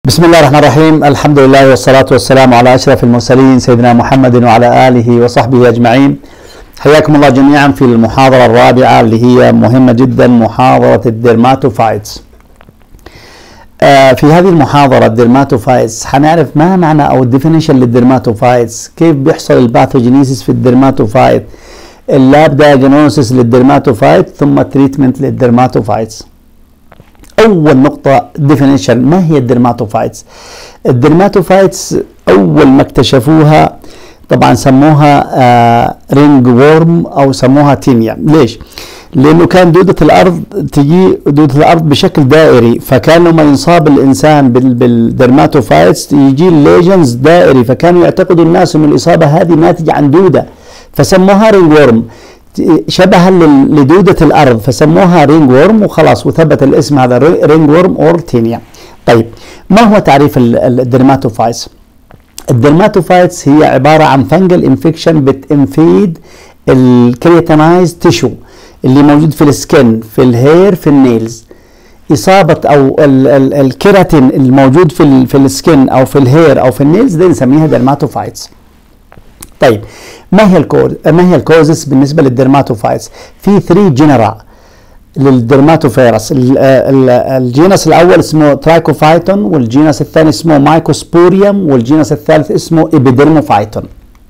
بسم الله الرحمن الرحيم. الحمد لله والصلاة والسلام على أشرف المرسلين سيدنا محمد وعلى آله وصحبه أجمعين. حياكم الله جميعا في المحاضرة الرابعة اللي هي مهمة جدا، محاضرة الديرماتوفايتس. في هذه المحاضرة الديرماتوفايتس حنعرف ما معنى أو الديفينيشن للديرماتوفايتس، كيف بيحصل الباثوجينيسيس في الديرماتوفايت، اللاب دايجنوسيس للديرماتوفايت، ثم تريتمنت للديرماتوفايتس. أول نقطة ديفينيشن، ما هي الديرماتوفايتس؟ الديرماتوفايتس أول ما اكتشفوها طبعا سموها رينج وورم أو سموها تينيا. ليش؟ لأنه كان دودة الأرض تجي دودة الأرض بشكل دائري، فكان لما ينصاب الإنسان بالديرماتوفايتس يجي الليجنز دائري، فكانوا يعتقدوا الناس أن الإصابة هذه ناتجة عن دودة فسموها رينج وورم، شبها لدودة الأرض فسموها رينج وورم وخلاص، وثبت الاسم هذا رينج وورم أور تينيا. طيب ما هو تعريف الديرماتوفايتس؟ الديرماتوفايتس هي عبارة عن فنجل انفكشن بتنفيد الكرياتينايز تيشو اللي موجود في السكن، في الهير، في النيلز. إصابة أو الكيراتين الموجود في السكن أو في الهير أو في النيلز دي نسميها ديرماتوفايتس. طيب ما هي الكوزس بالنسبه للديرماتوفايتس؟ في 3 جنرا للديرماتوفيروس. الجينس الاول اسمه ترايكوفايتون، والجينس الثاني اسمه مايكوسبوريوم، والجينس الثالث اسمه ايبيديرموفايتون.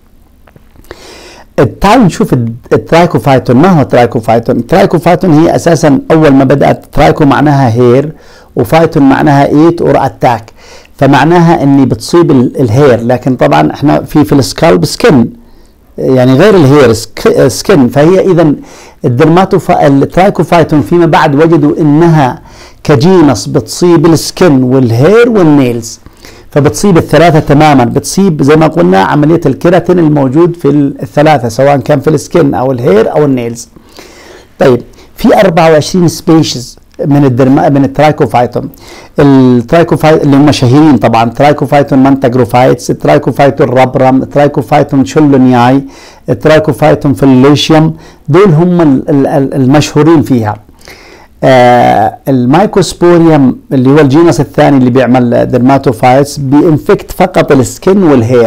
تعالوا نشوف الترايكوفايتون. ما هو الترايكوفايتون؟ الترايكوفايتون هي اساسا اول ما بدات ترايكو معناها هير، وفايتون معناها ايت اور اتاك، فمعناها اني بتصيب الهير، لكن طبعا احنا في السكالب سكن، يعني غير الهير سكن. فهي اذا الترايكوفايتون فيما بعد وجدوا انها كجينس بتصيب السكن والهير والنيلز، فبتصيب الثلاثه تماما، بتصيب زي ما قلنا عمليه الكيراتين الموجود في الثلاثه سواء كان في السكن او الهير او النيلز. طيب في 24 سبيشيز من الترايكوفايتون. الترايكوفايتون اللي هم شهيرين طبعا، ترايكوفايتون مانتاجروفايتس، الترايكوفايتون رابرام، الترايكوفايتون شولونياي، الترايكوفايتون فيليشيوم، دول هم المشهورين فيها. المايكوسبوريوم اللي هو الجينس الثاني اللي بيعمل ديرماتوفايتس بينفكت فقط السكن والهير،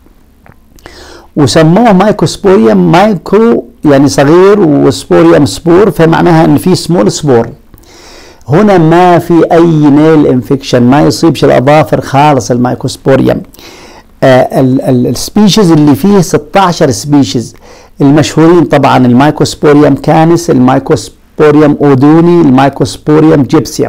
وسموه مايكوسبوريوم، مايكرو يعني صغير وسبوريوم سبور، فمعناها ان في سمول سبور. هنا ما في اي نيل انفكشن، ما يصيبش الاظافر خالص المايكوسبوريوم. السبيشيز اللي فيه 16 سبيشيز، المشهورين طبعا المايكوسبوريوم كانس، المايكوسبوريوم اودوني، المايكوسبوريوم جيبسيوم.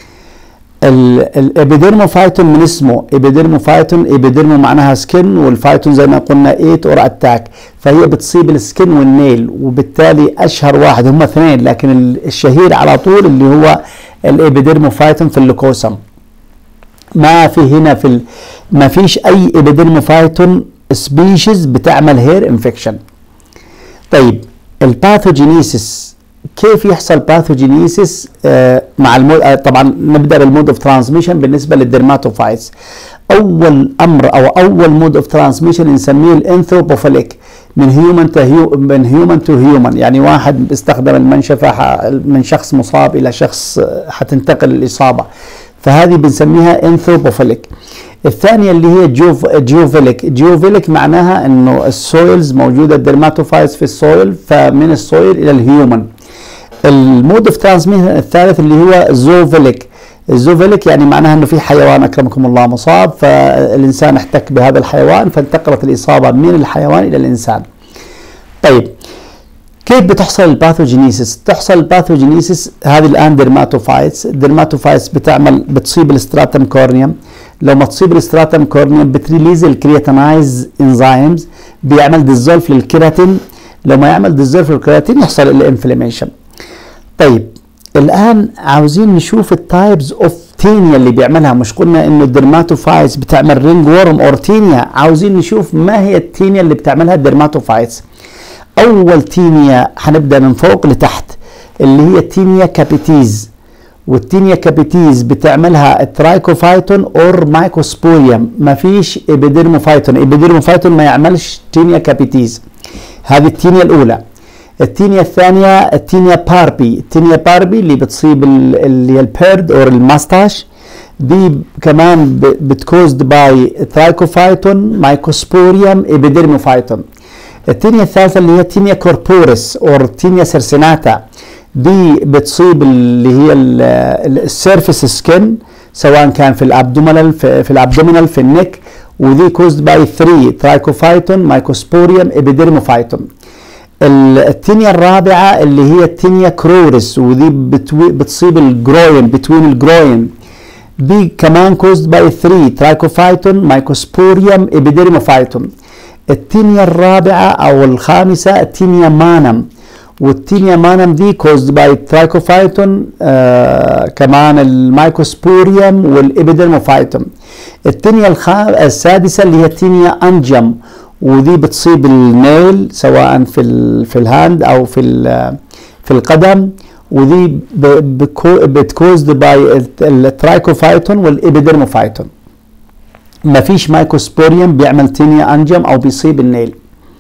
الابيديرموفايتون من اسمه ايبيديرموفايتون، ايبيديرمو معناها سكن، والفايتون زي ما قلنا ايت اور اتاك، فهي بتصيب السكن والنيل، وبالتالي اشهر واحد هم 2، لكن الشهير على طول اللي هو الابيديرموفايتون في اللوكوسم. ما في هنا ما فيش اي ابيديرموفايتون سبيشيز بتعمل هير انفكشن. طيب الباثوجينيسيس، كيف يحصل باثوجينيسيس مع طبعا نبدا بالمود اوف ترانسميشن بالنسبه للديرماتوفايتس. اول امر او اول مود اوف ترانسميشن نسميه الانثروبوفيليك، من هيومن تو هيومن، يعني واحد بيستخدم المنشفه من شخص مصاب الى شخص حتنتقل الاصابه، فهذه بنسميها انثروبوفيليك. الثانيه اللي هي جيوفيليك معناها انه السويلز موجوده الديرماتوفايتس في السويل، فمن السويل الى الهيومن. المود اوف ترانسميشن الثالث اللي هو الزوفيليك يعني معناها انه في حيوان اكرمكم الله مصاب، فالانسان احتك بهذا الحيوان فانتقلت الاصابه من الحيوان الى الانسان. طيب كيف بتحصل الباثوجينيسيس؟ تحصل الباثوجينيسيس هذه الان الديرماتوفايتس بتصيب الاستراتم كورنيوم. لو ما تصيب الاستراتم كورنيوم بتريليز الكرياتينايز انزيمز، بيعمل ديزولف للكيراتين، لو ما يعمل ديزولف للكيراتين يحصل الانفلاميشن. طيب الان عاوزين نشوف التايبز اوف تينيا اللي بيعملها، مش قلنا انه الديرماتوفايتس بتعمل رينج وورم اور تينيا، عاوزين نشوف ما هي التينيا اللي بتعملها الديرماتوفايتس. اول تينيا هنبدا من فوق لتحت اللي هي التينيا كابيتيز، والتينيا كابيتيز بتعملها الترايكوفايتون اور مايكوسبوريوم، ما فيش ايبيديرموفايتون ما يعملش تينيا كابيتيز. هذه التينيا الاولى. التينيا الثانيه التينيا باربي اللي بتصيب اللي هي البيرد اور الماستاش، دي كمان بتكوزد باي ترايكوفايتون مايكوسبوريوم ابيديرموفايتون. التينيا الثالثة اللي هي تينيا كوربورس او تينيا سيرسيناتا، دي بتصيب اللي هي السيرفيس سكين سواء كان في الابدومينال في النك، ودي كوزد باي 3 ترايكوفايتون مايكوسبوريوم ابيديرموفايتون. التينيا الرابعة اللي هي التينيا كرورس، ودي بتصيب الجروين بتوين الجروين، دي كمان كوزد باي 3 ترايكوفايتون مايكوسبوريوم ابيديرموفايتون. التينيا الرابعة او الخامسة التينيا مانم، والتينيا مانم دي كوزد باي ترايكوفايتون كمان المايكوسبوريوم والابيديرموفايتون. التينيا السادسة اللي هي التينيا انجم، ودي بتصيب النيل سواء في الهاند او في القدم، ودي بتكوزد باي الترايكوفايتون والابيديرموفايتون. ما فيش مايكوسبوريوم بيعمل تينيا انجم او بيصيب النيل.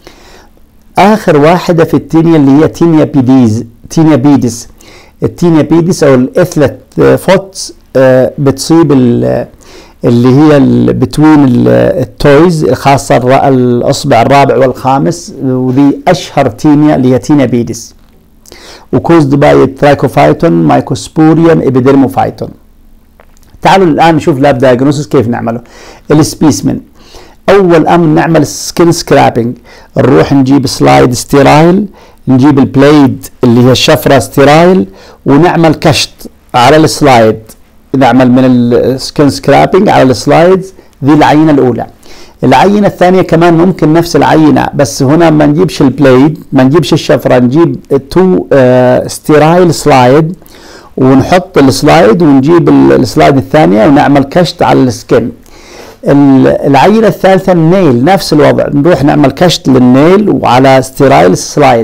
اخر واحدة في التينيا اللي هي تينيا بيدس. التينيا بيدس او الاثلت فوتس بتصيب اللي هي بتوين التويز، خاصة الاصبع الرابع والخامس، ودي اشهر تينيا اللي هي تينيا بيدس، وكوزد باي ترايكوفايتون مايكوسبوريوم ابيديرموفايتون. تعالوا الان نشوف لاب دايجنوستس كيف نعمله. السبيسمن، اول امر نعمل سكين سكرابنج، نروح نجيب سلايد ستيرايل، نجيب البليد اللي هي الشفرة ستيرايل، ونعمل كشط على السلايد، نعمل من السكين سكرابنج على السلايدز. دي العينة الاولى. العينة الثانية كمان ممكن نفس العينة، بس هنا ما نجيبش البليد، ما نجيبش الشفرة، نجيب 2 ستيرايل سلايد، ونحط السلايد ونجيب السلايد الثانية ونعمل كشط على السكين. العينة الثالثة النيل، نفس الوضع، نروح نعمل كشط للنيل وعلى ستيرايل سلايد.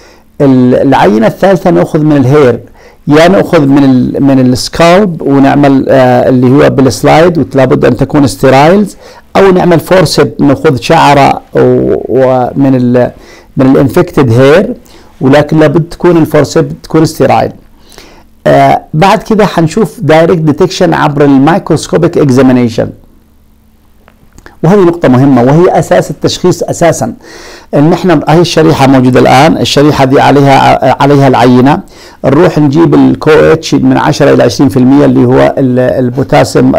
العينة الثالثة نأخذ من الهير، يا نأخذ من السكالب ونعمل اللي هو بالسلايد ولابد أن تكون ستيرايلز، أو نعمل فورسب، نأخذ شعرة من الانفكتد هير، ولكن لابد تكون الفورسب تكون ستيرايل. بعد كده حنشوف دايركت ديتكشن عبر الميكروسكوبيك اكزامينيشن، وهذه نقطة مهمة وهي أساس التشخيص أساسا. إن إحنا هي الشريحة موجودة الآن، الشريحة دي عليها العينة، نروح نجيب الكو اتش من 10 إلى 20% اللي هو البوتاسيوم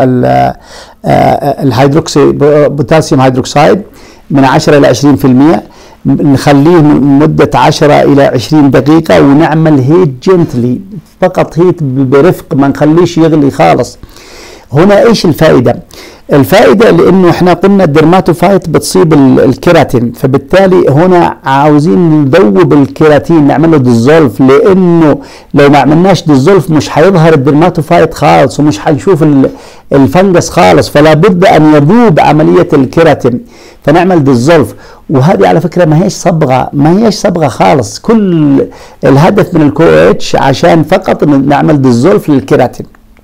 الهيدروكسي بوتاسيوم هيدروكسيد من 10 إلى 20%، نخليه مدة 10 إلى 20 دقيقة، ونعمل هيت جنتلي، فقط هيت برفق، ما نخليش يغلي خالص. هنا ايش الفائدة؟ الفائدة لانه احنا قلنا الدرماتوفايت بتصيب الكيراتين، فبالتالي هنا عاوزين نذوب الكيراتين، نعمل له ديزولف، لانه لو ما عملناش ديزولف مش هيظهر الدرماتوفايت خالص ومش هنشوف الفنجس خالص، فلا بد ان يذوب عملية الكيراتين، فنعمل ديزولف. وهذه على فكرة ما هيش صبغة خالص، كل الهدف من الكو اتش عشان فقط نعمل ديزولف للكيراتين.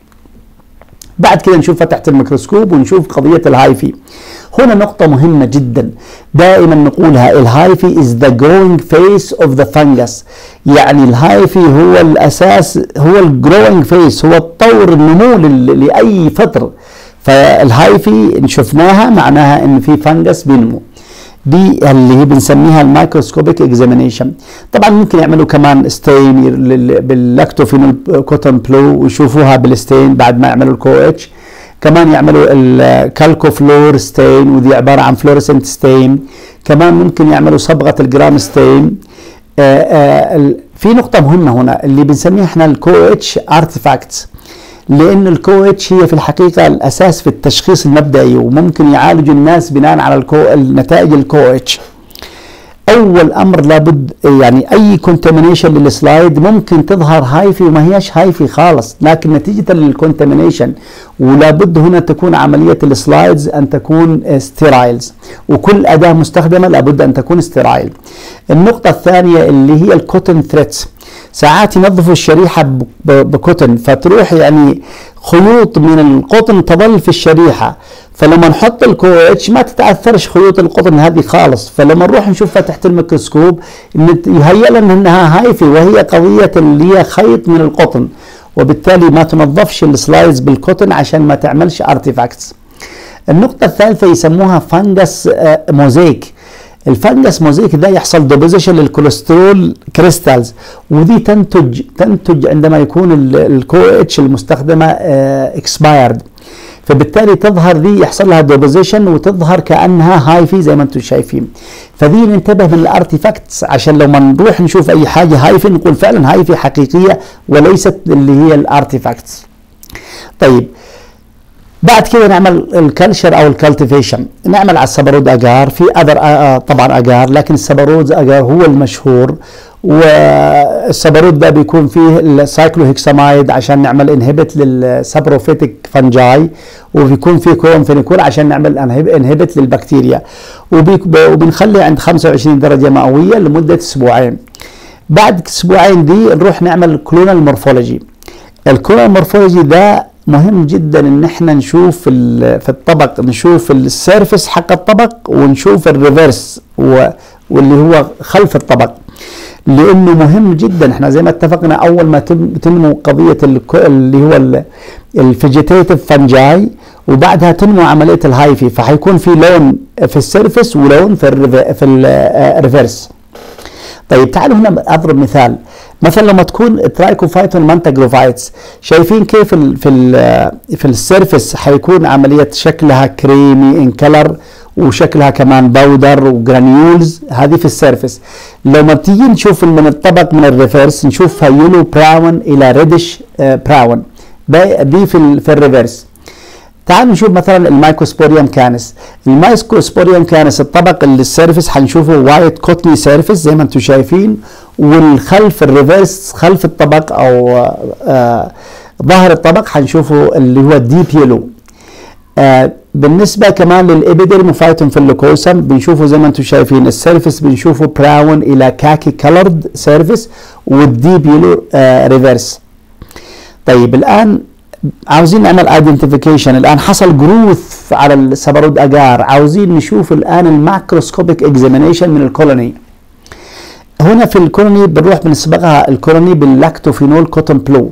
بعد كده نشوف تحت الميكروسكوب ونشوف قضية الهايفي. هنا نقطة مهمة جدا دائما نقولها، الهايفي is the growing phase of the fungus، يعني الهايفي هو الأساس، هو الجروينج فيس، هو الطور النمو لأي فطر. فالهايفي شفناها معناها ان في فنجس بينمو، دي اللي هي بنسميها الميكروسكوبيك اكزامينيشن. طبعا ممكن يعملوا كمان ستين باللاكتوفينول كوتون بلو ويشوفوها بالستين بعد ما يعملوا الكو اتش. كمان يعملوا الكالكو فلور ستين، ودي عباره عن فلوريسنت ستين. كمان ممكن يعملوا صبغه الجرام ستين. في نقطه مهمه هنا اللي بنسميها احنا الكو اتش ارتيفاكتس، لأن الكو اتش هي في الحقيقة الأساس في التشخيص المبدئي، وممكن يعالجوا الناس بناء على النتائج الكو اتش. أول أمر لابد يعني أي كونتامينيشن للسلايد ممكن تظهر هايفي وما هيش هايفي خالص، لكن نتيجة للكونتامينيشن، ولابد هنا تكون عملية السلايدز أن تكون ستيرايلز، وكل أداة مستخدمة لابد أن تكون ستيرايل. النقطة الثانية اللي هي الكوتن ثريدز، ساعات ينظفوا الشريحة بكوتن، فتروح يعني خيوط من القطن تظل في الشريحة، فلما نحط الكو اتش ما تتأثرش خيوط القطن هذه خالص، فلما نروح نشوفها تحت الميكروسكوب يهيأ لنا انها هايفي، وهي قضية اللي هي خيط من القطن، وبالتالي ما تنظفش السلايدز بالكوتن عشان ما تعملش ارتيفاكتس. النقطة الثالثة يسموها فانجس موزيك. الفانجس موزيك ده يحصل ديبوزيشن للكوليسترول كريستالز، ودي تنتج عندما يكون الكو اتش المستخدمة اكسبايرد، فبالتالي تظهر دي يحصل لها ديبوزيشن وتظهر كأنها هايفي زي ما انتم شايفين. فدي ننتبه من الارتيفاكتس عشان لو ما نروح نشوف اي حاجة هايفي نقول فعلا هايفي حقيقية وليست اللي هي الارتيفاكتس. طيب بعد كده نعمل الكلشر او الكالتيفيشن، نعمل على السبرود اجار، في طبعا اجار لكن السبرود اجار هو المشهور، والسبرود ده بيكون فيه السايكلوهكسامايد عشان نعمل انهبت للسابروفيتك فانجاي، وبيكون فيه كلورامفينيكول عشان نعمل انهبت للبكتيريا، وبنخلي عند 25 درجة مئوية لمدة اسبوعين. بعد اسبوعين دي نروح نعمل كلونال مورفولوجي. الكلونال مورفولوجي ده مهم جدا ان احنا نشوف في الطبق، نشوف السيرفس حق الطبق ونشوف الريفرس واللي هو خلف الطبق، لانه مهم جدا. احنا زي ما اتفقنا اول ما تنمو قضيه اللي هو الفيجيتيتيف فانجاي، وبعدها تنمو عمليه الهايفي، فحيكون في لون في السيرفس ولون في الريفرس. طيب تعالوا هنا اضرب مثال. مثلا لما تكون ترايكوفايتون مانتاجروفايتس، شايفين كيف في السيرفس حيكون عمليه شكلها كريمي ان كلر، وشكلها كمان باودر وجرانيولز، هذه في السيرفس. لما بتيجي نشوف من الطبق من الريفرس نشوفها يلو براون الى ريدش براون، دي في الريفرس. تعالوا نشوف مثلا المايكوسبوريوم كانس. المايكوسبوريوم كانس الطبق اللي السيرفس حنشوفه وايت كوتني سيرفس زي ما انتم شايفين، والخلف الريفرس خلف الطبق او ظهر الطبق حنشوفه اللي هو الديب يلو. بالنسبه كمان للابيديرموفايتون في اللوكوسم بنشوفه زي ما انتم شايفين، السيرفس بنشوفه براون الى كاكي كولرد سيرفس، والديب يلو ريفرس. طيب الان عاوزين نعمل ايدنتيفيكيشن. الان حصل جروث على السبرود اجار، عاوزين نشوف الان الماكروسكوبيك اكزامينيشن من الكولوني. هنا في الكولوني بنروح بنسبقها الكولوني باللاكتوفينول كوتون بلو،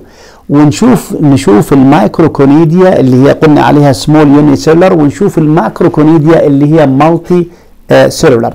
ونشوف المايكروكونيديا اللي هي قلنا عليها سمول يوني سيلر، ونشوف الماكروكونيديا اللي هي مالتي سيلولر.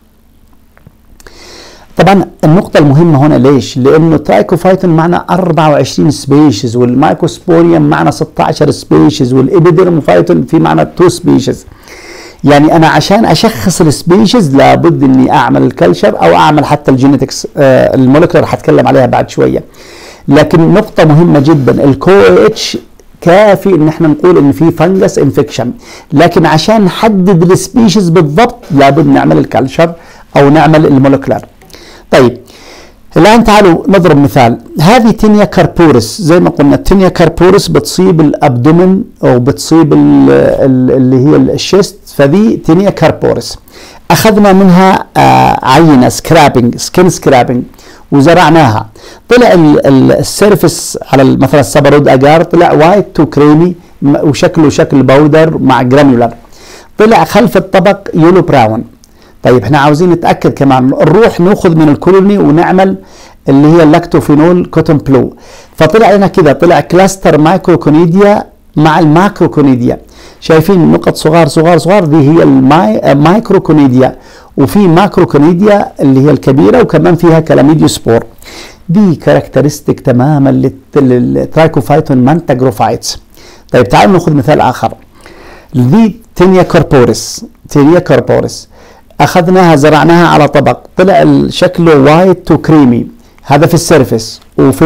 طبعا النقطة المهمة هنا ليش؟ لأنه ترايكوفايتون معنا 24 سبيشيز، والمايكوسبوريوم معنا 16 سبيشيز، والإبيديرموفايتون في معنا 2 سبيشيز. يعني أنا عشان أشخص السبيشيز لابد إني أعمل الكلشر أو أعمل حتى الجينيتكس المولكيولر حتكلم عليها بعد شوية. لكن نقطة مهمة جدا، الكو اتش كافي ان احنا نقول ان في فنجس انفكشن، لكن عشان نحدد السبيشيز بالضبط لابد نعمل الكلشر او نعمل المولكيولر. طيب الان تعالوا نضرب مثال. هذه تينيا كاربورس، زي ما قلنا التينيا كاربورس بتصيب الابدومن او بتصيب اللي هي الشيست، فدي تينيا كاربورس. اخذنا منها عينه سكرابنج، سكين سكرابنج، وزرعناها. طلع السيرفس على مثلا السبرود اجار طلع وايت تو كريمي وشكله شكل باودر مع جرانيولر. طلع خلف الطبق يلو براون. طيب احنا عاوزين نتاكد كمان، نروح ناخذ من الكولوني ونعمل اللي هي اللاكتوفينول كوتون بلو، فطلع لنا كده، طلع كلاستر مايكروكونيديا مع الماكروكونيديا. شايفين نقط صغار صغار صغار، دي هي المايكروكونيديا، وفي ماكروكونيديا اللي هي الكبيره، وكمان فيها كلاميديوسبور. دي كاركترستيك تماما للترايكوفايتون مانتاجروفايتس. طيب تعالوا ناخذ مثال اخر. دي تينيا كوربورس، تينيا كوربورس اخذناها زرعناها على طبق، طلع شكله وايت تو كريمي، هذا في السيرفس،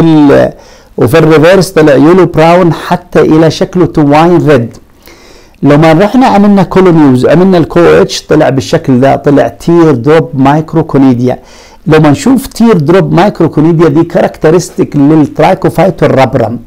وفي الريفيرس طلع يلو براون حتى الى شكله تو واين ريد. لما رحنا عملنا كولونيوز عملنا الكو اتش طلع بالشكل ده، طلع تير دروب مايكروكونيديا. لما نشوف تير دروب مايكروكونيديا دي كاركترستيك للترايكوفايتون رابرم.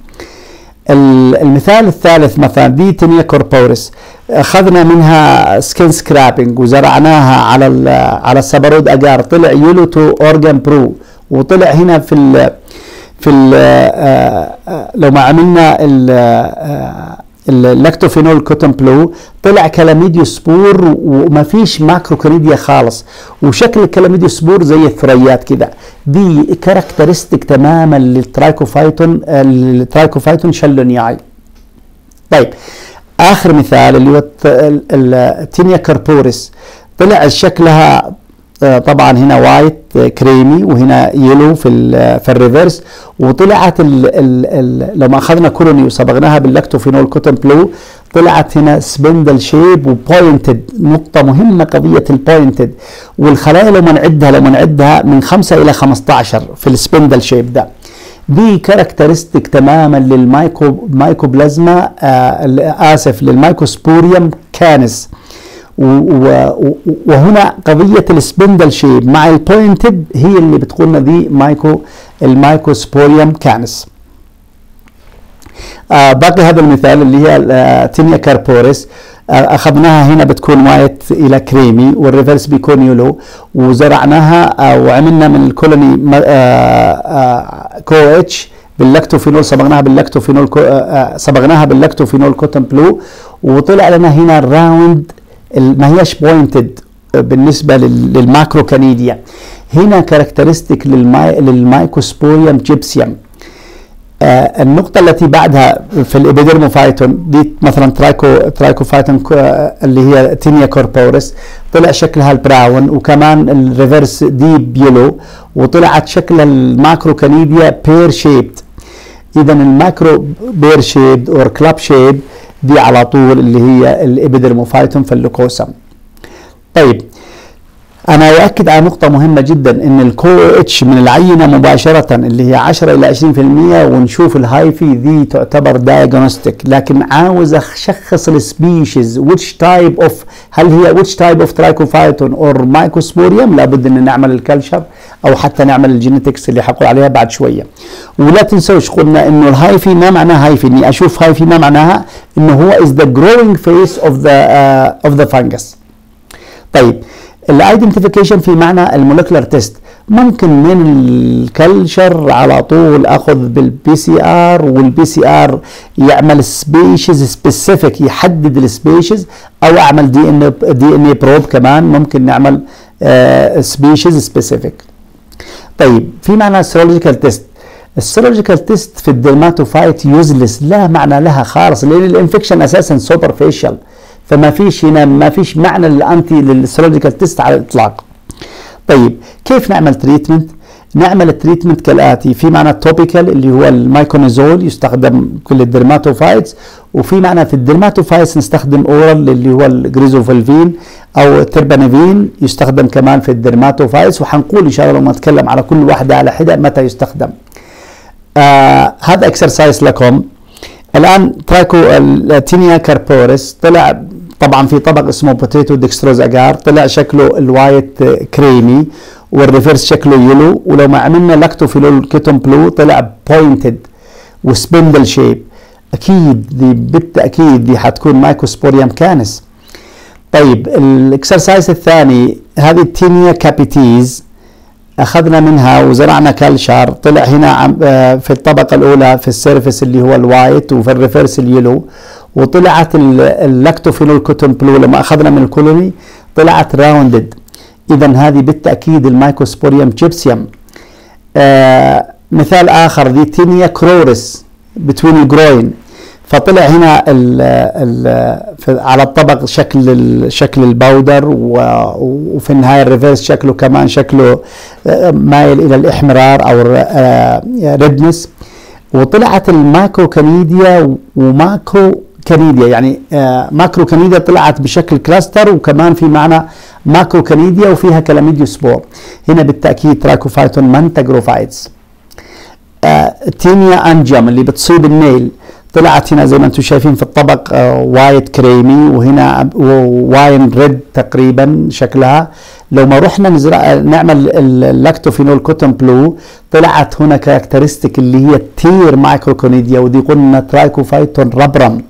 المثال الثالث مثلا دي تينيا كوربورس، اخذنا منها سكين سكرابنج وزرعناها على السبرود اجار، طلع يلو تو اورجان برو، وطلع هنا في لو ما عملنا اللاكتوفينول كوتون بلو طلع كلاميديو سبور وما فيش ماكرو كانيديا خالص، وشكل الكلاميديو سبور زي الثريات كده. دي كاركترستيك تماما للترايكوفايتون شالونياي. طيب اخر مثال اللي هو التينيا كاربوريس، طلع شكلها طبعا هنا وايت كريمي وهنا يلو في الريفرس، وطلعت لو ما اخذنا كولوني وصبغناها باللاكتوفينول كوتون بلو طلعت هنا سبندل شيب وبوينتد. نقطة مهمة قضية البوينتد، والخلايا لو نعدها من 5 إلى 15 في السبندل شيب ده. دي كاركترستيك تماما للمايكوبلازما للمايكوسبوريوم كانس. وهنا قضية السبندل شيب مع البوينتد هي اللي بتقولنا دي المايكوسبوريوم كانس. باقي هذا المثال اللي هي تينيا كاربوريس، اخذناها هنا بتكون وايت الى كريمي والريفرس بيكون يلو، وزرعناها وعملنا من الكولوني كو اتش باللاكتوفينول، صبغناها باللاكتوفينول كوتون بلو، وطلع لنا هنا الراوند ما هيش بوينتد بالنسبه للماكرو كانيديا. هنا كاركترستيك للمايكوسبوريوم جيبسيوم. النقطة التي بعدها في الإبيديرموفايتون دي مثلا ترايكوفايتون اللي هي تينيا كوربوريس، طلع شكلها البراون، وكمان الريفرس ديب يلو، وطلعت شكل الماكرو كانيديا بير شيبد. إذا الماكرو بير شيبد أو كلاب شيب دي على طول اللي هي الإبيديرموفايتون في اللوكوسم. طيب أنا أؤكد على نقطة مهمة جدا، إن الكو اتش من العينة مباشرة اللي هي 10 إلى 20% ونشوف الهايفي دي تعتبر دايجنوستيك، لكن عاوز أشخص السبيشيز which type of، هل هي which type of trichophyton or mycosporium، لابد إن نعمل الكلشر أو حتى نعمل الجينيتكس اللي حقول عليها بعد شوية. ولا تنسوش قلنا إنه الهايفي ما معناها هايفي، إني أشوف هايفي ما معناها إنه هو is the growing phase of the fungus. طيب الايدنتيفيكيشن في معنى المولكيولر تيست، ممكن من الكلشر على طول اخذ بالبي سي ار، والبي سي ار يعمل سبيشيز سبيسيفيك يحدد السبيشيز، او اعمل دي ان اي بروب كمان ممكن نعمل سبيشيز سبيسيفيك. طيب في معنى السيرولوجيكال تيست. السيرولوجيكال تيست في الدرماتوفايت يوزلس، لا معنى لها خالص، لان الانفكشن اساسا سوبرفيشال، فما فيش هنا ما فيش معنى للانتي للسيرولوجيكال تيست على الاطلاق. طيب كيف نعمل تريتمنت؟ نعمل التريتمنت كالاتي، في معنى توبيكال اللي هو المايكونيزول يستخدم كل الدرماتوفايتس، وفي معنى في الدرماتوفايتس نستخدم اورال اللي هو الجريزوفولفين او تربانافين يستخدم كمان في الدرماتوفايتس، وحنقول ان شاء الله لما نتكلم على كل واحده على حده متى يستخدم. هذا اكسرسايز لكم. الان تينيا كاربوريس طلع طبعا في طبق اسمه بوتيتو ديكستروز اجار، طلع شكله الوايت كريمي والريفرس شكله يلو، ولو ما عملنا لاكتوفينول كوتون بلو طلع بوينتد وسبندل شيب. اكيد دي بالتاكيد دي حتكون مايكوسبوريوم كانس. طيب الاكسرسايز الثاني، هذه التينيا كابيتيز اخذنا منها وزرعنا كالشار، طلع هنا في الطبقه الاولى في السيرفس اللي هو الوايت وفي الريفرس اليلو، وطلعت اللاكتوفينول كوتون بلو لما اخذنا من الكولوني طلعت راوندد. اذا هذه بالتاكيد المايكوسبوريوم جيبسيوم. مثال اخر دي تينيا كروريس بتوين الجروين، فطلع هنا على الطبق شكل الباودر، وفي النهايه الريفرس شكله كمان شكله مايل الى الاحمرار او ريدنس. وطلعت الماكرو كانيديا وماكرو كانيديا، يعني ماكرو كانيديا طلعت بشكل كلاستر، وكمان في معنى ماكرو كانيديا وفيها كلاميديو سبور. هنا بالتاكيد ترايكوفايتون مانتاجروفايتس. تينيا انجم اللي بتصيب النيل، طلعت هنا زي ما انتم شايفين في الطبق وايت كريمي، وهنا واين ريد تقريبا شكلها. لو ما رحنا نعمل اللاكتوفينول كوتون بلو طلعت هنا كاركترستيك اللي هي التير مايكروكونيديا، ودي قلنا ترايكوفايتون ربرم.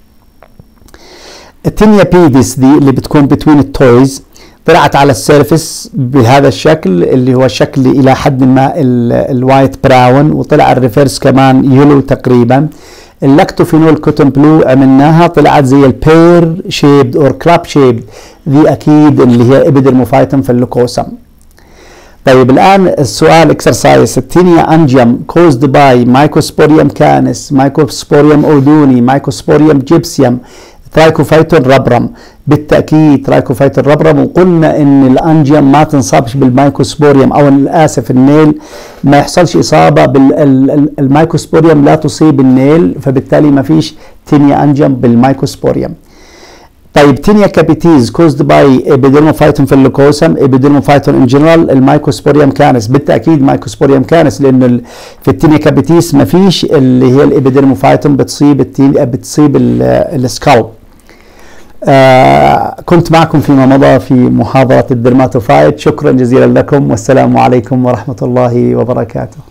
التينيا بيديس دي اللي بتكون بتوين التويز، طلعت على السيرفس بهذا الشكل اللي هو شكل الى حد ما الوايت براون، وطلع الريفرس كمان يلو تقريبا. اللاكتوفينول كوتون بلو عملناها طلعت زي البير شيبد اور كراب شيبد، ذي اكيد اللي هي ابيدرموفايتون فاللوكوسم. طيب الان السؤال اكسرسايز، التينيا انجيوم كوزد باي مايكوسبوريوم كانس، مايكوسبوريوم اودوني، مايكوسبوريوم جيبسيوم، ترايكوفايتون ربرم. بالتاكيد ترايكوفايتون ربرم، وقلنا ان الانجيوم ما تنصابش بالمايكوسبوريوم، او اسف النيل ما يحصلش اصابه بالمايكوسبوريوم، لا تصيب النيل، فبالتالي ما فيش تينيا انجيوم بالمايكوسبوريوم. طيب تينيا كابيتيز كوزد باي ابيدرموفايتون فاللوكوسم، ابيدرموفايتون ان جنرال، المايكوسبوريوم كانس. بالتاكيد مايكوسبوريوم كانس، لانه في التينيا كابيتيز ما فيش اللي هي الابيدرموفايتون بتصيب السكالب. كنت معكم فيما مضى في محاضرة الدرماتوفايت، شكرا جزيلا لكم، والسلام عليكم ورحمة الله وبركاته.